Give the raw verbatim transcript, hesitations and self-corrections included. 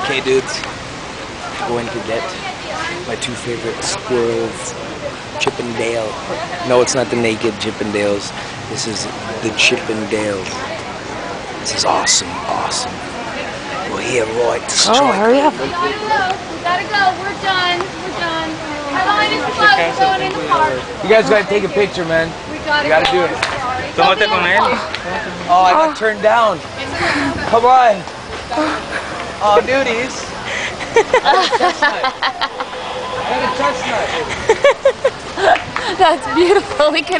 Okay, dudes, I'm going to get my two favorite squirrels, Chip and Dale. No, it's not the naked Chip and Dales. This is the Chip and Dale. This is awesome, awesome. We're here, Roy. Oh, hurry up. We gotta go. We gotta go. We're done. We're done. Our line is closed. We're going in the park. You guys gotta take a picture, man. We gotta, You gotta go. do it. Sorry. Tómate con él. Oh, I got turned down. Come on. Oh, duties. I got a chestnut. That's beautiful. We could